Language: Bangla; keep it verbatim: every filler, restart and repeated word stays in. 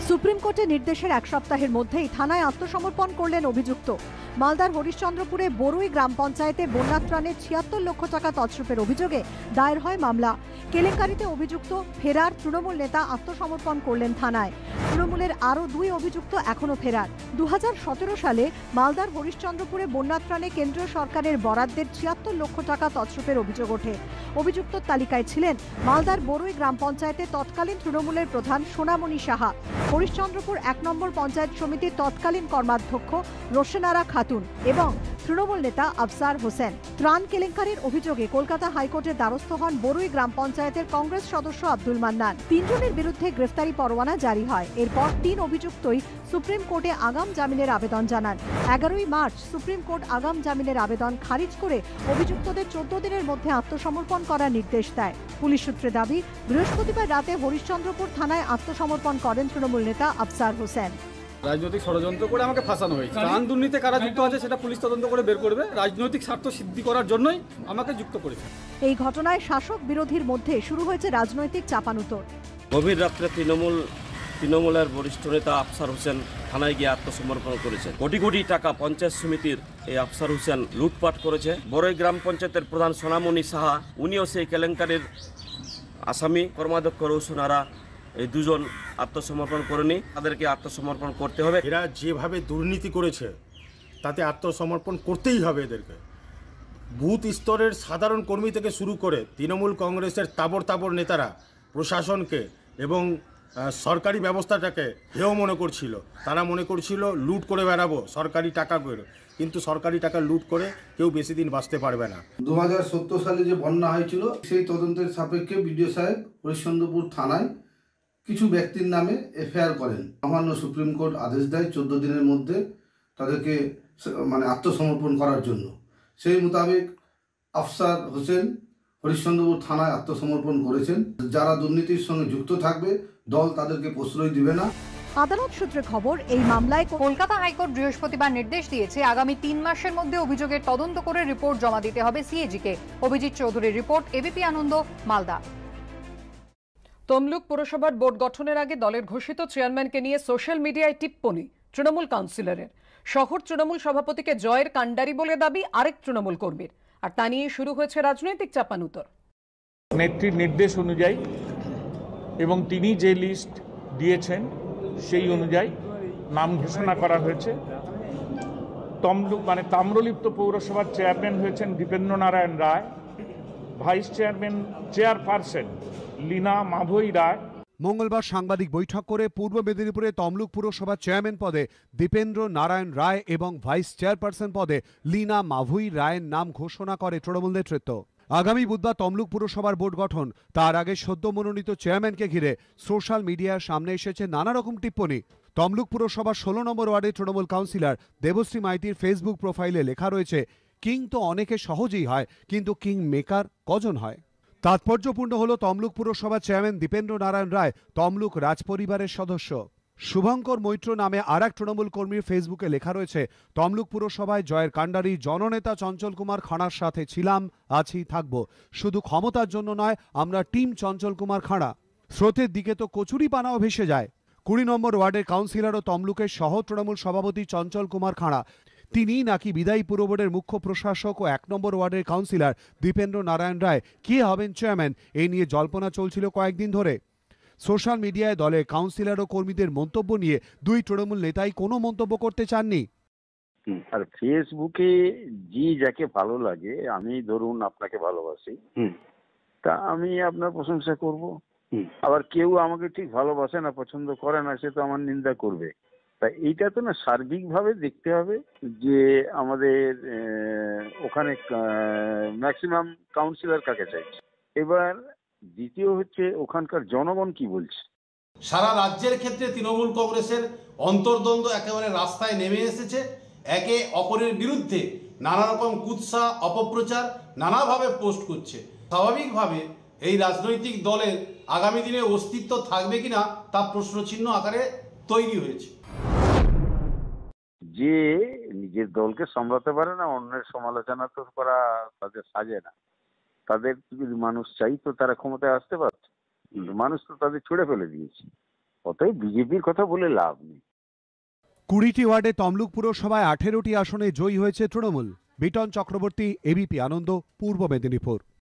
সুপ্রিম কোর্টের নির্দেশের এক সপ্তাহের মধ্যেই থানায় আত্মসমর্পণ করলেন অভিযুক্ত। মালদার হরিশ্চন্দ্রপুরে বরুই গ্রাম পঞ্চায়েতের বন্যাত্রাণে ছিয়াত্তর লক্ষ টাকা তছরূপের অভিযোগে দায়ের হয় মামলা। কেলেঙ্কারিতে অভিযুক্ত ফেরার তৃণমূল নেতা আত্মসমর্পণ করলেন থানায়। তৃণমূলের আরও দুই অভিযুক্ত এখনও ফেরার। দু হাজার সতেরো সালে মালদার হরিশ্চন্দ্রপুরে বন্যাত্রাণে কেন্দ্রীয় সরকারের বরাদ্দের ছিয়াত্তর লক্ষ টাকা তছরূপের অভিযোগ ওঠে। অভিযুক্তর তালিকায় ছিলেন মালদার বরুই গ্রাম পঞ্চায়েতের তৎকালীন তৃণমূলের প্রধান সোনামণি সাহা, হরিশ্চন্দ্রপুর এক নম্বর পঞ্চায়েত সমিতির তৎকালীন কর্মাধ্যক্ষ রোশনারা খাতুন এবং তৃণমূল নেতা আফসার হোসেন। ত্রাণ কেলেঙ্কারির অভিযোগে কলকাতা হাইকোর্টের দ্বারস্থ হন বরুই গ্রাম পঞ্চায়েতের কংগ্রেস সদস্য আব্দুল মান্নান। তিনজনের বিরুদ্ধে গ্রেফতারি পরোয়ানা জারি হয়। এরপর তিন অভিযুক্তই সুপ্রিম কোর্টে আগাম জামিনের আবেদন জানান। এগারোই মার্চ সুপ্রিম কোর্ট আগাম জামিনের আবেদন খারিজ করে অভিযুক্তদের চোদ্দ দিনের মধ্যে আত্মসমর্পণ করার নির্দেশ দেয়। পুলিশ সূত্রে দাবি, বৃহস্পতিবার রাতে হরিশ্চন্দ্রপুর থানায় আত্মসমর্পণ করেন তৃণমূল নেতা আফসার হোসেন। রাজনৈতিক ষড়যন্ত্র করে আমাকে ফাঁসানো হয়েছে। ত্রাণ দুর্নীতিতে কারা যুক্ত আছে সেটা পুলিশ তদন্ত করে বের করবে। রাজনৈতিক স্বার্থ সিদ্ধি করার জন্যই আমাকে যুক্ত করেছে। এই ঘটনায় শাসক বিরোধীর মধ্যে শুরু হয়েছে রাজনৈতিক চাপানুতর। গভীর রাত্রে তৃণমূল তৃণমূলের বরিষ্ঠ নেতা আফসার হোসেন থানায় গিয়ে আত্মসমর্পণ করেছেন। কোটি কোটি টাকা পঞ্চায়েত সমিতির এই আফসার হোসেন লুটপাট করেছে। বরুই গ্রাম পঞ্চায়েতের প্রধান সোনামণি সাহা, উনিও সেই কেলেঙ্কারির আসামি। কর্মাধ্যক্ষ রৌশনারা এই দুজন আত্মসমর্পণ করেনি, তাদেরকে আত্মসমর্পণ করতে হবে। এরা যেভাবে দুর্নীতি করেছে তাতে আত্মসমর্পণ করতেই হবে এদেরকে। বুথ স্তরের সাধারণ কর্মী থেকে শুরু করে তৃণমূল কংগ্রেসের তাবড় তাবড় নেতারা প্রশাসনকে এবং সরকারি ব্যবস্থাটাকে হেয় মনে করছিল। তারা মনে করছিল লুট করে বেড়াবো সরকারি টাকা করে, কিন্তু সরকারি টাকা লুট করে কেউ বেশি দিন বাঁচতে পারবে না। দু হাজার সত্তর সালে যে বন্যা হয়েছিল সেই তদন্তের সাপেক্ষে বিডিও সাহেব হরিশ্চন্দ্রপুর থানায় কিছু ব্যক্তির নামে এফআইআর করেন। সামান্য সুপ্রিম কোর্ট আদেশ দেয় চোদ্দ দিনের মধ্যে তাদেরকে মানে আত্মসমর্পণ করার জন্য। সেই মোতাবেক আফসার হোসেন হরিশ্চন্দ্রপুর থানায় আত্মসমর্পণ করেছেন। যারা দুর্নীতির সঙ্গে যুক্ত থাকবে দল তাদেরকে প্রশ্রয় দিবে না। আদালত সূত্রে খবর, এই মামলায় কলকাতা হাইকোর্ট বৃহস্পতিবার নির্দেশ দিয়েছে আগামী তিন মাসের মধ্যে অভিযোগের তদন্ত করে রিপোর্ট জমা দিতে হবে সিএজিকে। অভিজিৎ চৌধুরীর রিপোর্ট, এবিপি আনন্দ, মালদা। তমলুক পুরসভার বোর্ড গঠনের আগে দলের ঘোষিত চেয়ারম্যানকে নিয়ে সোশ্যাল মিডিয়ায় টিপ্পনি তৃণমূল কাউন্সিলরের। শহর তৃণমূল সভাপতিকে জয়ের কাণ্ডারি বলে দাবি আরেক তৃণমূল কর্মীর। আর তা নিয়ে শুরু হয়েছে রাজনৈতিক চাপানুতর। নেত্রীর নির্দেশ অনুযায়ী এবং তিনি যে লিস্ট দিয়েছেন সেই অনুযায়ী নাম ঘোষণা করা হয়েছে। তমলুক মানে তাম্রলিপ্ত পৌরসভার চেয়ারম্যান হয়েছেন Dipendra Narayan Roy, vice chairman chairperson Leena মাভৈ রায়। মঙ্গলবার সাংবাদিক বৈঠক করে পূর্ব মেদিনীপুরে তমলুক পুরসভার চেয়ারম্যান পদে দীপেন্দ্র নারায়ণ রায় এবং ভাইস চেয়ারপারসন পদে লীনা মাভৈ রায়ের নাম ঘোষণা করে তৃণমূল নেতৃত্ব। আগামী বুধবার তমলুক পুরসভার বোর্ড গঠন, তার আগে সদ্য মনোনীত চেয়ারম্যানকে ঘিরে সোশ্যাল মিডিয়ার সামনে এসেছে নানা রকম টিপ্পনি। তমলুক পুরসভার ষোলো নম্বর ওয়ার্ডের তৃণমূল কাউন্সিলর দেবশ্রী মাইতির ফেসবুক প্রোফাইলে লেখা রয়েছে, কিং তো অনেকে সহজেই হয়, কিন্তু কিং মেকার কজন হয়? তাৎপর্যপূর্ণ হল তমলুক পুরসভার চেয়ারম্যান দীপেন্দ্র নারায়ণ রায় তমলুক রাজপরিবারের সদস্য। শুভঙ্কর মৈত্র নামে আর এক তৃণমূল কর্মীর ফেসবুকে লেখা রয়েছে, তমলুক পুরসভায় জয়ের কাণ্ডারি জননেতা চঞ্চল কুমার খাঁড়ার সাথে ছিলাম, আছি, থাকব। শুধু ক্ষমতার জন্য নয়, আমরা টিম চঞ্চল কুমার খাঁড়া। স্রোতের দিকে তো কচুরি পানাও ভেসে যায়। কুড়ি নম্বর ওয়ার্ডের কাউন্সিলর ও তমলুকের সহ তৃণমূল সভাপতি চঞ্চল কুমার খাঁড়া, তিনি নাকি বিদায়ী পুর বোর্ডের মুখ্য প্রশাসক ও এক নম্বর ওয়ার্ডের কাউন্সিলর দীপেন্দ্র নারায়ণ রায় কে হবেন চেয়ারম্যান, এই নিয়ে জল্পনা চলছিল কয়েকদিন ধরে। সোশ্যাল মিডিয়ায় দলের কাউন্সিলর ও কর্মীদের মন্তব্য নিয়ে দুই তৃণমূল নেতাই কোনো মন্তব্য করতে চাননি। আর ফেসবুকে যে যাকে ভালো লাগে, আমি ধরুন আপনাকে ভালোবাসি, তা আমি আপনার প্রশংসা করব। আবার কেউ আমাকে ঠিক ভালোবাসে না, পছন্দ করে না, সে তো আমার নিন্দা করবে। তা এইটা তো না, সার্বিকভাবে দেখতে হবে যে আমাদের ওখানে ম্যাক্সিমাম কাউন্সিলর কাকে চাইছে। এবার দ্বিতীয় হচ্ছে ওখানকার জনগণ কি বলছে। সারা রাজ্যের ক্ষেত্রে তৃণমূল কংগ্রেসের অন্তর্দ্বন্দ্ব একেবারে রাস্তায় নেমে এসেছে। একে অপরের বিরুদ্ধে নানা রকম কুৎসা, অপপ্রচার নানাভাবে পোস্ট করছে। স্বাভাবিকভাবে এই রাজনৈতিক দলের আগামী দিনে অস্তিত্ব থাকবে কিনা তা প্রশ্নচিহ্ন আকারে তৈরি হয়েছে। যে নিজের দলকে সামলাতে পারে না, অন্যের সমালোচনা তো করা তাদের সাজে না। তাদের যদি মানুষ চাইতো তারা ক্ষমতায় আসতে পারত, কিন্তু মানুষ তো তাদের ছুড়ে ফেলে দিয়েছে। অতএব বিজেপির কথা বলে লাভ নেই। কুড়িটি ওয়ার্ডে তমলুক পুরসভায় আঠেরোটি আসনে জয়ী হয়েছে তৃণমূল। বিটন চক্রবর্তী, এবিপি আনন্দ, পূর্ব মেদিনীপুর।